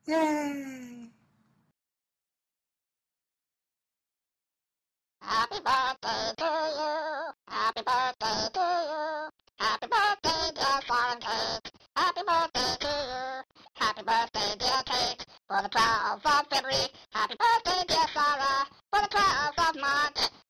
Yay! Happy birthday to you. Happy birthday to you. Happy birthday, dear Sara and Cate. Happy birthday to you. Happy birthday, dear Cate, for the 12th of February. Happy birthday, dear Sara, for the 12th of March.